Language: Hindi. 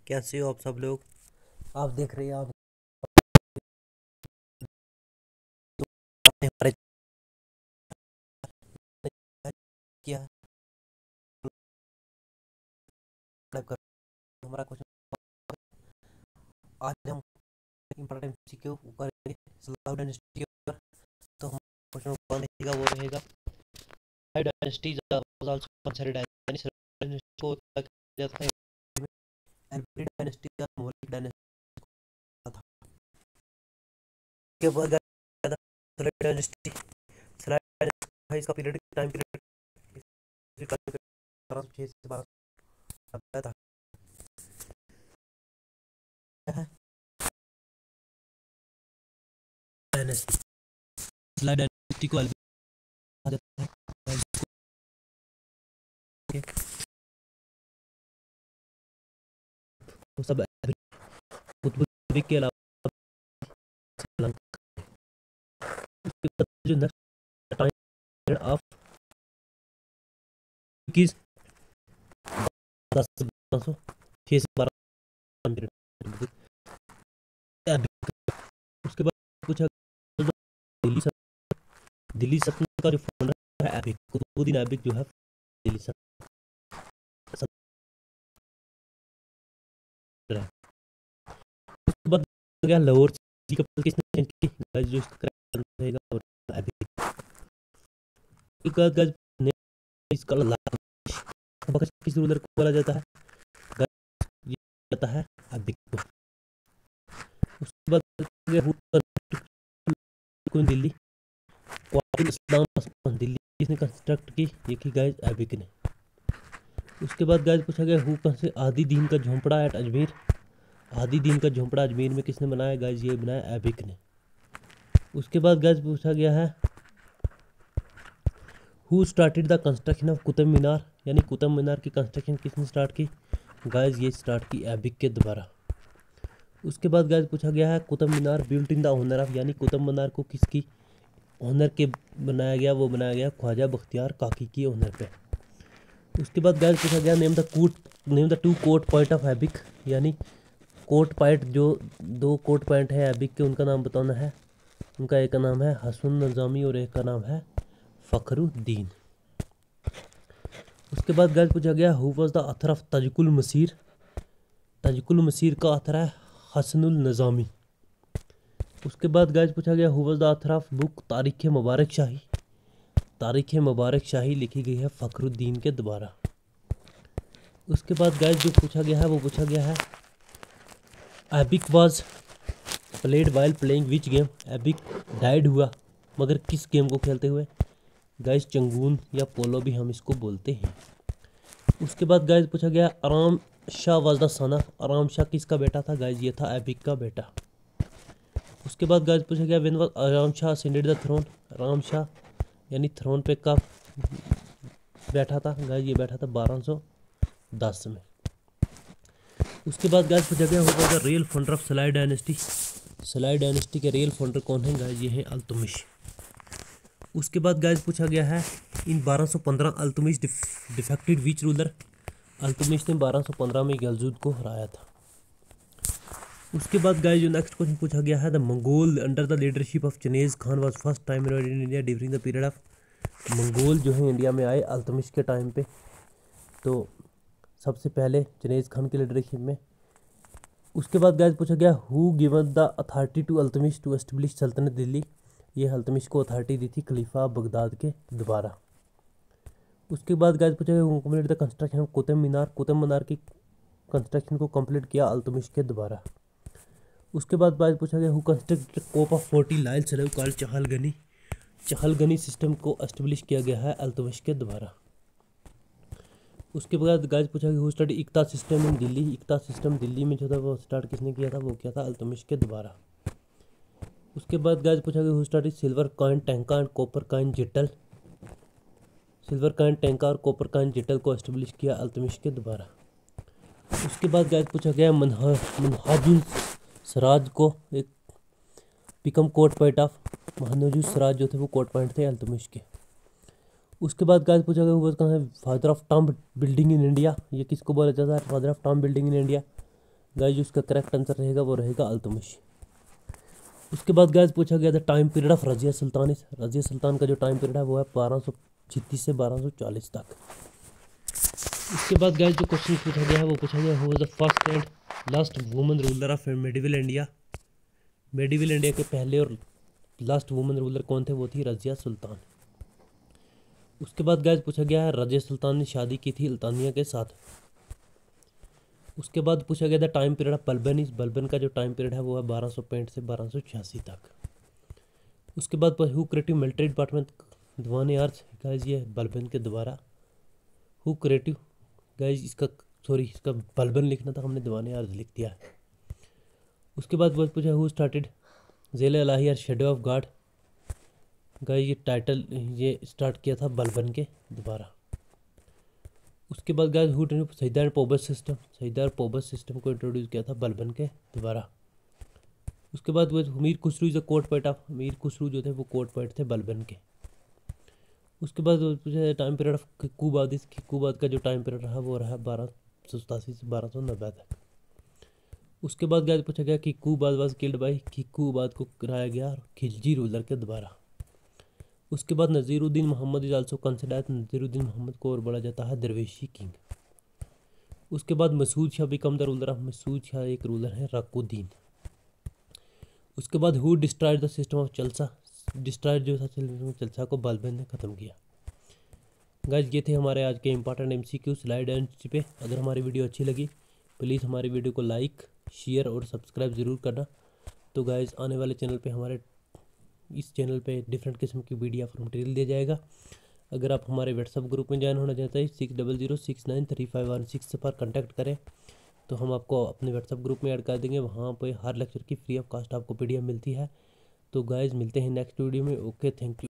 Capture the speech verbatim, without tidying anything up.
कैसे हो आप सब लोग। आप देख रहे हैं आप आपने हमारे क्या कर हमारा क्वेश्चन। आज हम इंपॉर्टेंट के ऊपर सलाह डायनेस्टी के ऊपर। तो हम क्वेश्चन कौन रहेगा वो रहेगा dynasty was also considered as dynasty को क्या कहा जाता है एल्फ्रेड डायनेस्टी का मौलिक डायनेस्टी था। के बाद सलाह डायनेस्टी सलाह इसका पीरियड टाइम पीरियड छह से बारह था। डायनेस्टी सलाह डायनेस्टी को कहा जाता है। तो सब कुतुब के अलावा श्रीलंका उसके बाद जो नेक्स्ट टाइम ऑफ किस दस सौ छः से बारह पीरियड। उसके बाद पूछा दिल्ली सल्तनत दिल्ली सल्तनत का जो फाउंडर है ऐबिक कुतुबुद्दीन ऐबिक जो है दिल्ली सल्तनत है। उसके बाद गया लाहौर की कैपिटल किसने चेंज की गाइस जो इसका रहेगा और ऐबिक एक गाइस ने इसका लाहौर किस रूलर को बोला जाता है ये जाता है ऐबिक को। उसके बाद दिल्ली इस्लाम दिल्ली किसने कंस्ट्रक्ट की ये की गाइस ऐबिक ने। उसके बाद गाइस पूछा गया हु कौन से आदि दीन का झोंपड़ा एट अजमेर आदि दीन का झोंपड़ा अजमेर में किसने बनाया गाइस ये बनाया ऐबिक ने। उसके बाद गाइस पूछा गया है who started the construction of Qutub Minar यानी कुतुब मीनार की कंस्ट्रक्शन किसने स्टार्ट की गाइस ये स्टार्ट की ऐबिक के द्वारा। उसके बाद गाइस पूछा गया है Qutub Minar built in the honour of यानी कुतुब मीनार को किसकी ऑनर के बनाया गया वो बनाया गया ख्वाजा बख्तियार काकी की ऑनर पे। उसके बाद गाइस पूछा गया name the coat name the two coat point of ऐबिक यानी कोट पॉइंट जो दो कोट पॉइंट है ऐबिक के उनका नाम बताना है। उनका एक का नाम है हसन नज़ामी और एक का नाम है फ़खरुद्दीन। उसके बाद गाइस पूछा गया who was the author of Tajul Maasir Tajul Maasir का ऑथर है हसनुल नज़ामी। उसके बाद गाइस पूछा गया who was the author of book Tarikh Mubarak शाही तारीख़ मुबारक शाही लिखी गई है फ़खरुद्दीन के द्वारा। उसके बाद गाइस जो पूछा गया है वो पूछा गया है Aibak was played while playing which game Aibak died हुआ मगर किस गेम को खेलते हुए गाइस चंगून या पोलो भी हम इसको बोलते हैं। उसके बाद गाइस पूछा गया Aram Shah was the son of Aram Shah किसका बेटा था गाइस ये था ऐबिक का बेटा। उसके बाद गाइस पूछा गया व्हेन वाज आराम शाह असेंडेड द थ्रोन आराम शाह यानी थ्रोन पे कब बैठा था गाइस ये बैठा था बारह सौ दस में। उसके बाद गाइस पूछा गया होगा the real founder of slave dynasty slave dynasty के रियल फाउंडर कौन है गाइस ये है अल्तुमिश। उसके बाद गाइस पूछा गया है इन बारह सौ पंद्रह अल्तुमिश डिफेक्टेड विच रूलर अल्तुमिश ने बारह सौ पंद्रह में गलजूद को हराया था। उसके बाद गाइस जो नेक्स्ट क्वेश्चन पूछा गया है the Mongol under the leadership of Genghis Khan was first time in India during the period of Mongol जो है इंडिया में आए अल्तुमिश के टाइम पे तो सबसे पहले चंगेज खान की लीडरशिप में। उसके बाद गाइस पूछा गया who given the authority to Iltutmish to establish sultanate Delhi ये अल्तुमिश को अथॉरिटी दी थी खलीफा बगदाद के द्वारा। उसके बाद गाइस पूछा गया who complete the construction of Qutub Minar Qutub Minar की कंस्ट्रक्शन को कंप्लीट किया अल्तुमिश के द्वारा। उसके बाद गाइस पूछा गया who constructed cop of forty loyal slave called Chahalgani Chahalgani system को एस्टेब्लिश किया गया है अल्तुमिश के द्वारा। उसके बाद गाइस पूछा कि who started Iqta system in Delhi Iqta system Delhi में जो था वो स्टार्ट किसने किया था वो किया था अल्तुमिश के द्वारा। उसके बाद गाइस पूछा कि who started silver coin tanka and copper coin jital silver coin tanka और कॉपर कॉइन जिटल को एस्टेब्लिश किया अल्तुमिश के द्वारा। उसके बाद गाइस पूछा गया मनहाजुल सराज को एक पिकम court point of Minhajul Siraj जो थे वो कोट पॉइंट थे अल्तुमिश के। उसके बाद गाइस पूछा गया हुआ कहाँ है father of tomb building in India ये किसको बोला जाता है father of tomb building in India guys उसका करेक्ट आंसर रहेगा वो रहेगा अल्तुमिश। उसके बाद गाइज पूछा गया था time period of Razia Sultani. Razia Sultan का जो टाइम पीरियड है वो है बारह सौ छितीस से बारह सौ चालीस तक। उसके बाद गाइज जो क्वेश्चन पूछा गया है वो पूछा गया who was the first and last woman ruler of medieval India. Medieval India के पहले और लास्ट वुमन रूलर कौन थे, वो थी रजिया सुल्तान। उसके बाद गाइज पूछा गया है रजिया सुल्तान ने शादी की थी अल्तानिया के साथ। उसके बाद पूछा गया था टाइम पीरियड ऑफ बलबन। इस बलबन का जो टाइम पीरियड है वो है बारह सौ पैंठ से बारह सौ छियासी तक। उसके बाद who creative military department Diwan आर्च। गाइज ये बलबन के द्वारा हु क्रिएटिव गाइज इसका सॉरी इसका बलबन लिखना था, हमने दीवान आर्च लिख दिया है। उसके बाद वो पूछा हु स्टार्टेड ज़ेल इलाही और शेडो ऑफ गॉड। गाइज ये टाइटल ये स्टार्ट किया था बलबन के द्वारा। उसके बाद गाइज हु सईदार पोबस सिस्टम। सईदार पोबस सिस्टम को इंट्रोड्यूस किया था बलबन के द्वारा। उसके बाद वो Amir Khusro is a court poet of. Amir Khusro जो थे वो कोर्ट पोएट थे बलबन के। उसके बाद पूछा टाइम पीरियड ऑफ खिक्कूबाद। इस खिक्कूबाद का जो टाइम पीरियड रहा वो रहा बारह सौ सतासी से बारह सौ नब्बे तक। उसके बाद गाइज पूछा गया Kaiqubad was killed by. Kaiqubad को कराया गया खिलजी रूलर के द्वारा। उसके बाद Naziruddin Mohammad is also considered. Naziruddin Mohammad को और बोला जाता है दरवेशी किंग। उसके बाद Masud Shah became the ruler of. Masud Shah एक रूलर है राकुद्दीन। उसके बाद who destroyed the system of चलसा। डिस्ट्रॉयड जो था चलसा को बलबन ने ख़त्म किया। गाइज ये थे हमारे आज के इंपॉर्टेंट एमसीक्यू स्लाइड एंड पे। अगर हमारी वीडियो अच्छी लगी प्लीज़ हमारी वीडियो को लाइक शेयर और सब्सक्राइब ज़रूर करना। तो गाइज आने वाले चैनल पे हमारे इस चैनल पे डिफरेंट किस्म की वीडियो और मटेरियल दिया जाएगा। अगर आप हमारे व्हाट्सअप ग्रुप में ज्वाइन होना चाहते हैं six double zero six nine three five one six पर कांटेक्ट करें तो हम आपको अपने व्हाट्सअप ग्रुप में ऐड कर देंगे। वहाँ पे हर लेक्चर की फ्री ऑफ कॉस्ट आपको पीडीएफ मिलती है। तो गाइज मिलते हैं नेक्स्ट वीडियो में। Okay thank you.